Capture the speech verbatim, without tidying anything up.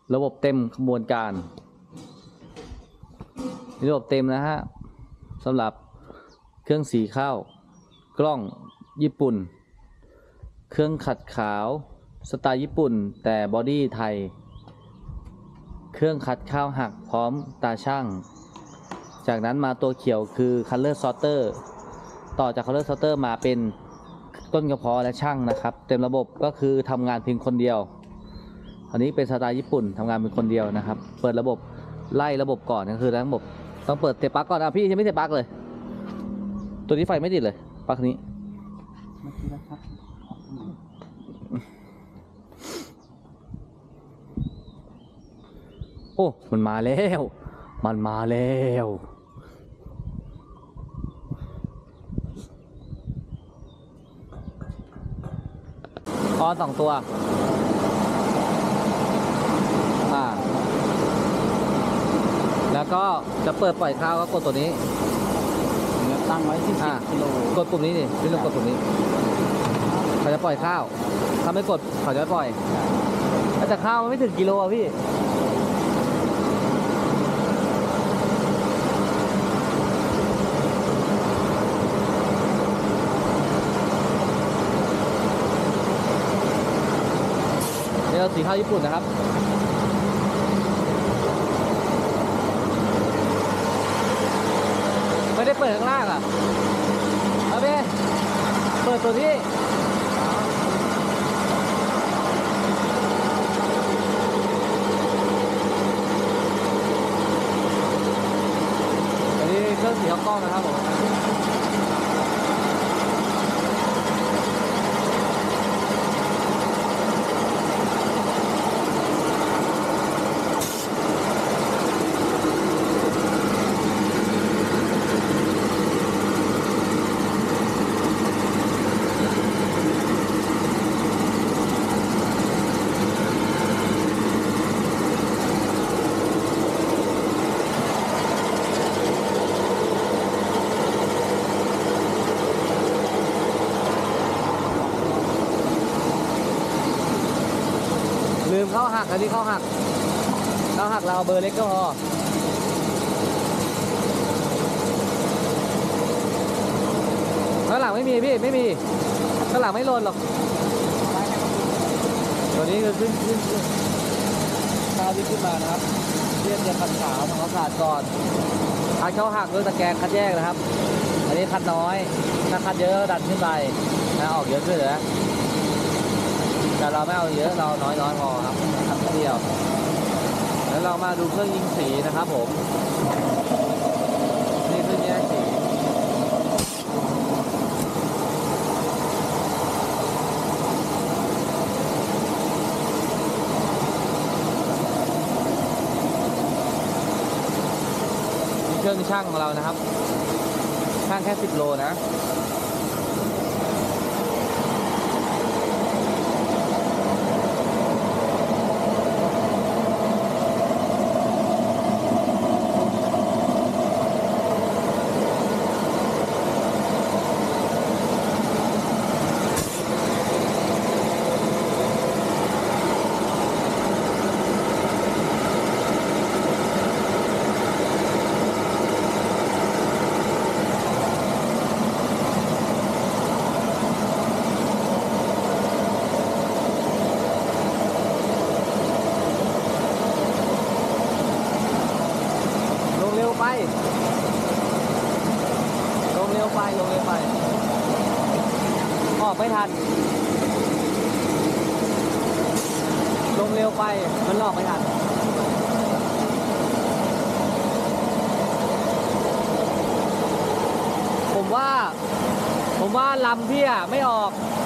ระบบเต็มขบวนการระบบเต็มนะฮะสำหรับเครื่องสีข้าวกล้องญี่ปุ่นเครื่องขัดขาวสไตล์ญี่ปุ่นแต่บอดี้ไทยเครื่องขัดข้าวหักพร้อมตาช่างจากนั้นมาตัวเขียวคือ Color Sorter ต่อจาก Color Sorter มาเป็นต้นกระเพาะและช่างนะครับเต็มระบบก็คือทำงานเพียงคนเดียวอันนี้เป็นสไตล์ญี่ปุ่นทำงานเป็นคนเดียวนะครับเปิดระบบไล่ระบบก่อนก็คือระบบต้องเปิดเตะปลั๊กก่อนอ่ะพี่ยังไม่เตะปลั๊กเลยตัวนี้ไฟไม่ติดเลยปลั๊กนี้โอ้มันมาแล้วมันมาแล้วออนสองตัวอ่าแล้วก็จะเปิดปล่อยข้าวก็กดตัวนี้ตั้งไว้ที่สิบกิโลกดปุ่มนี้ดิพี่ลองกดปุ่มนี้เขาจะปล่อยข้าวถ้าไม่กดเขาจะไม่ปล่อยแต่ข้าวมันไม่ถึงกิโลอ่ะพี่นี่เราสีข้าวญี่ปุ่นนะครับไม่ได้เปิดข้างล่างอ่ะเอาไปเปิดตัวที่อันนี้เครื่องสีข้าวกล้องนะครับผมลืมเข้าหักอันนี้เข้าหักเข้าหักเราเบอร์เล็กก็พอข้างหลังไม่มีพี่ไม่มีข้างหลังไม่หล่นหรอกตัวนี้คือขึ้นขึ้นข้าวที่ขึ้นมานะครับเรียกจะขัดขาวทำความสะอาดก่อนคัดเข้าหักด้วยตะแกรงคัดแยกนะครับอันนี้คัดน้อยถ้าคัดเยอะดันขึ้นไปนะออกเยอะขึ้นเลยนะแต่เราไม่เอาเยอะเราน้อยน้อยพอครับทำแค่เดียวแล้วเรามาดูเครื่องยิงสีนะครับผมนี่เครื่องแยกสีเครื่องช่างของเรานะครับช่างแค่สิบโลนะไปลงเร็วไปลงเร็วไปออกไม่ทันลงเร็วไปมันออกไม่ทันผมว่าผมว่าลำพี่อะไม่ออก